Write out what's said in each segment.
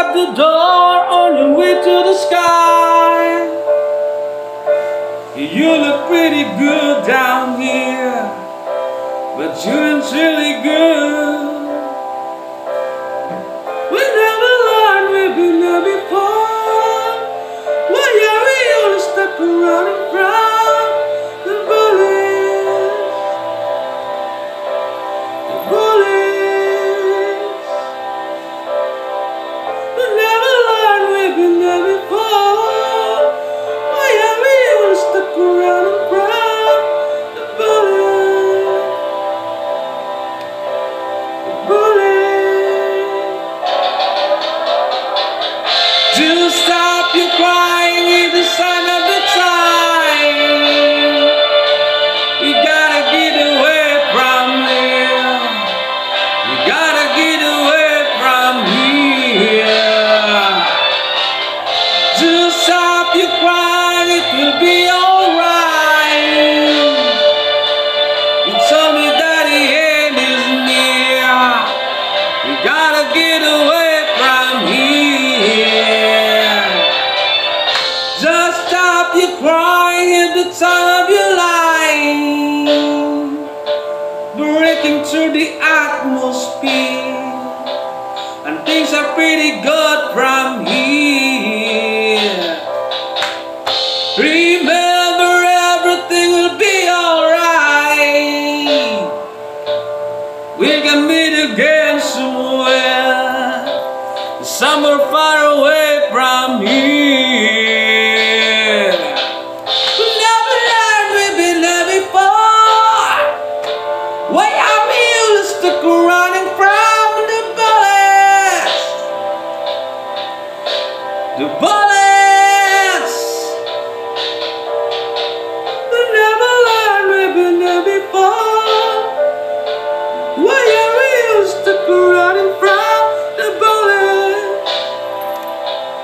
at the door on your way to the sky. You look pretty good down here, but you ain't really good. We never learned we've been there before. Why are we only stuck around and from the bullies? The bullies. We never learned we've been there before. Why are we only stuck around and from the bullies? The bullies. Just stop your crying, it's the sign of the time. We gotta get away from here. We gotta get away from here. Just stop your crying, it will be alright. You told me that the end is near. We gotta get away from here. Just stop your crying at the time of your life, breaking through the atmosphere, and things are pretty good from here. Remember, everything will be alright. We can meet again somewhere far away from here. We never learned we've been there before. Why are we all stuck running from the bullets? The bullets. We never learned we've been there before. Why are we all stuck running from the bullets?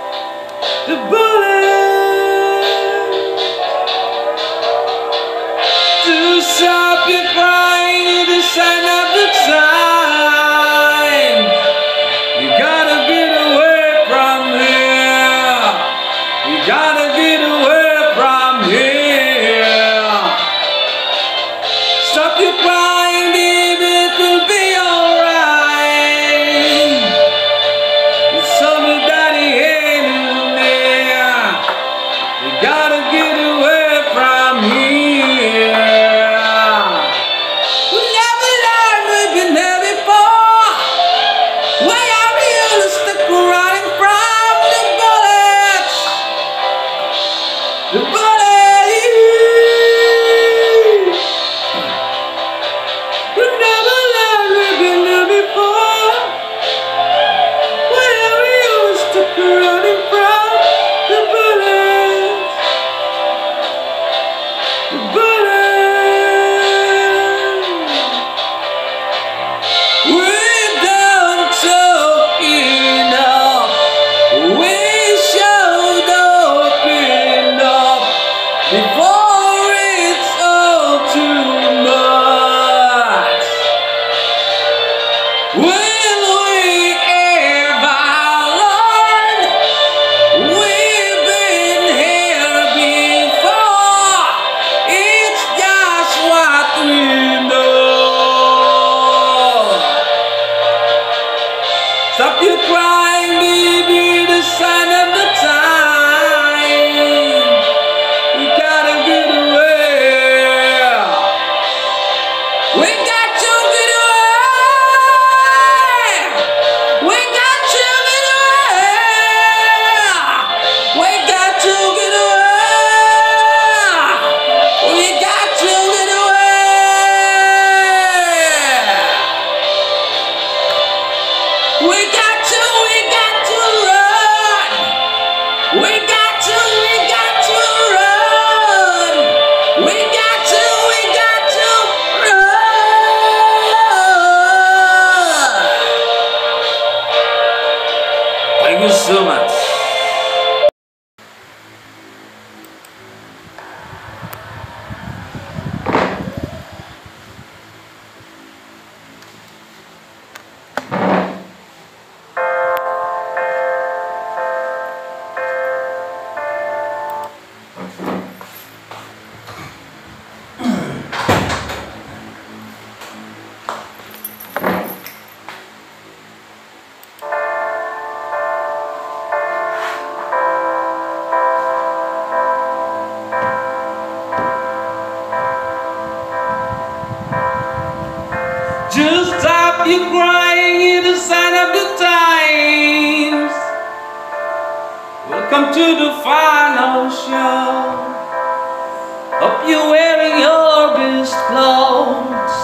Just stop your crying, it's a sign of the times. Welcome to the final show. Hope you're wearing your best clothes.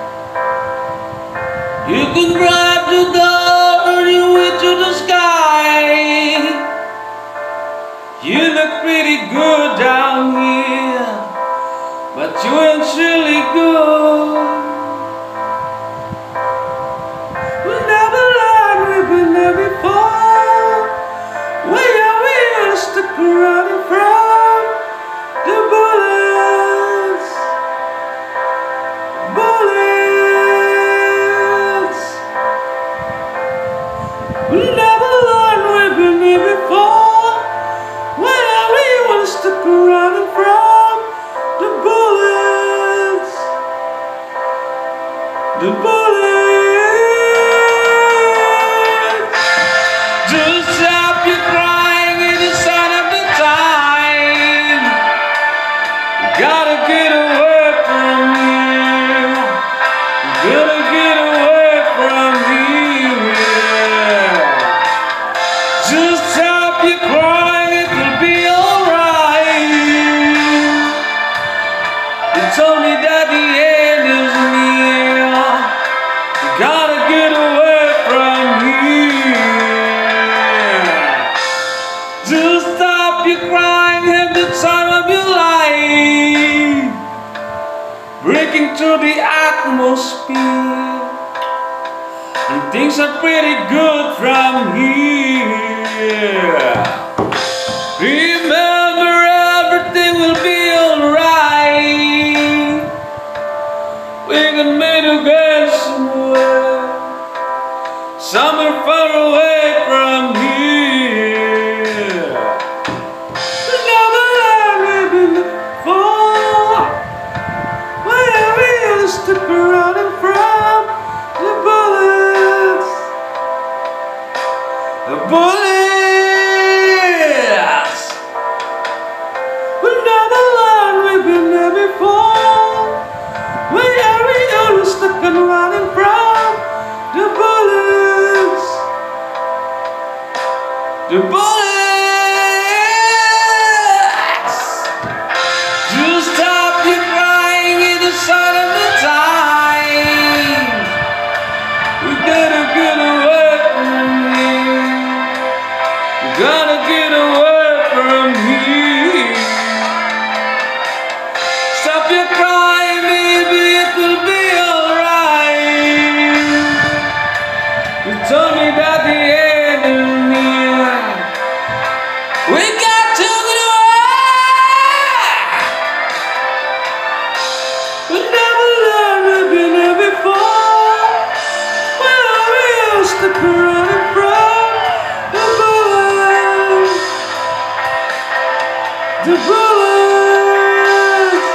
You can drive the dirty way to the sky. You look pretty good down here, but you ain't really good. We never learned, we've been there before. Where are we gonna stick around in front? The bullets, bullets. We never learned, we've been there before. Where are we gonna stick around in front? The bullets, the bullets. Just stop your crying, it's a sign of the time. You gotta get away from here. You gotta get away from here. Just stop your crying, it will be alright. You told me that the end is near. You gotta get away from here. Just stop your crying, have the time of your life. Breaking through the atmosphere, and things are pretty good from here. Remember, everything will be alright. We can meet again somewhere far away from here. We never learned, we've been before. Where we gonna stick around in front? The bullets, the bullets. We never learned, we've been there before. Where we gonna stick around in front? The bullets, the bullets. Just stop your crying, it's a sign of the time. We gotta get away from here. We gotta get away from here. Stop your crying, baby, it will be alright. You told me that the end is near. We got to get away. We never learned, we've been here before. Where are we gonna stick around in front? The bullets, the bullets.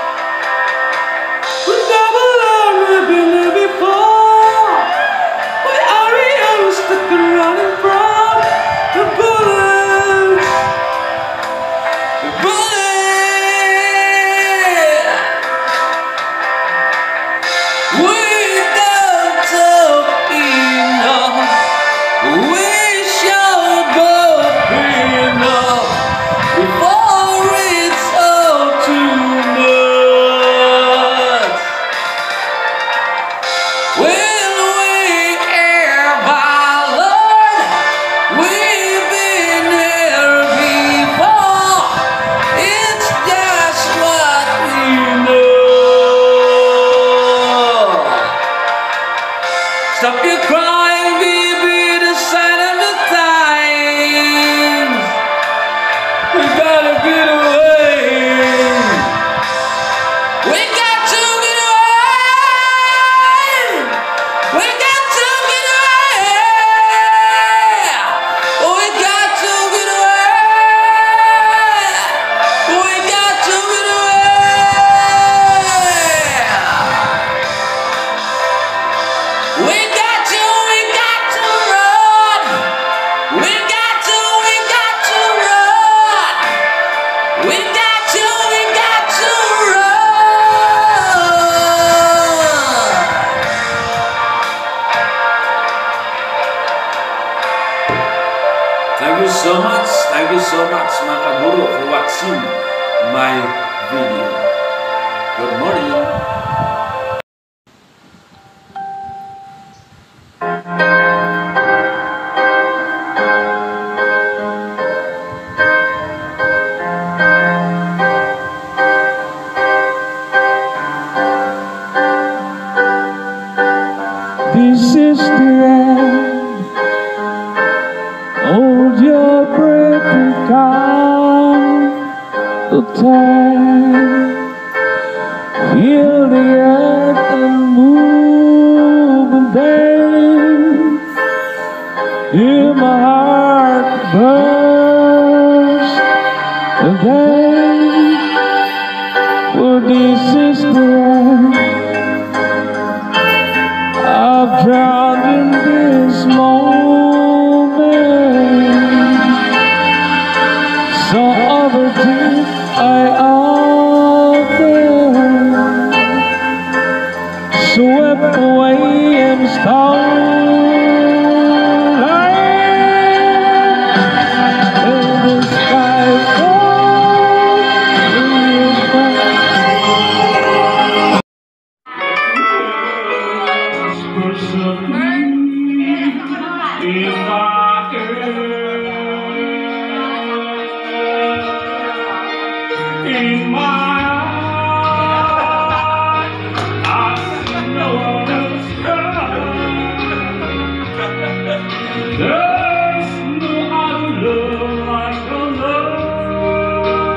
We never learned, we've been here before. Where are we gonna stick around in front? The bullets, the bullets. We don't talk enough. We shall both be enough before it's all too much. Will we ever learn? We've been here before. It's just what we know. Stop your crying, baby, the sign of the times. We gotta get away. We got to get away. We got to get away. We got to get away. We got to get away. We got to so much. Thank you so much, mga guru, for watching my video. Good morning. This is the end. Hold your breath and count the time. Feel the earth and move and dance. Hear my heart burst again. For this is the end. I've drowned in this moment. So other deep I out there, swept away and starlight, and the sky falls in my in my eyes, I see no other sky. There's no other love like a love.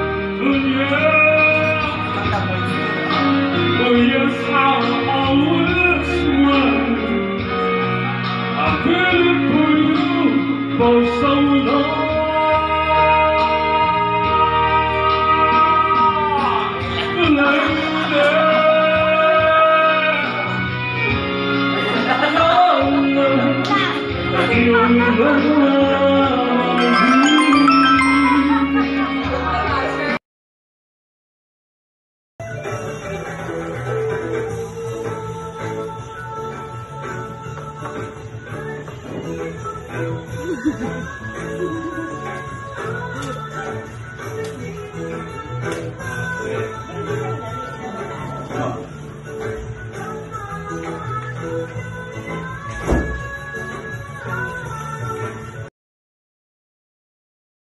Oh yes, I'll always wonder. I couldn't put you for so long.